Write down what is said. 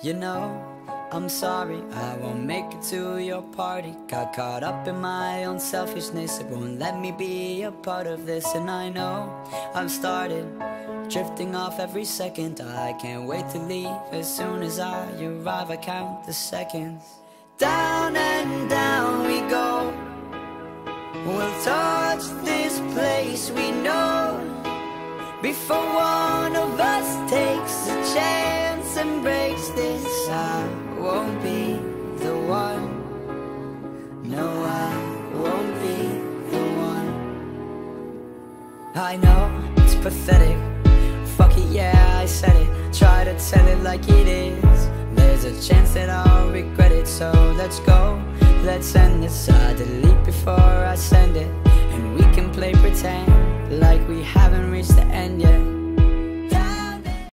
You know, I'm sorry, I won't make it to your party. Got caught up in my own selfishness, it won't let me be a part of this. And I know I've started drifting off every second. I can't wait to leave as soon as I arrive. I count the seconds. Down and down we go, we'll touch this place we know, before one of us takes a chance and breaks this. I won't be the one. No, I won't be the one. I know it's pathetic. Fuck it, yeah, I said it. Try to tell it like it is. There's a chance that I'll regret it. So let's go, let's end this. I delete before I send it, and we can play pretend like we haven't reached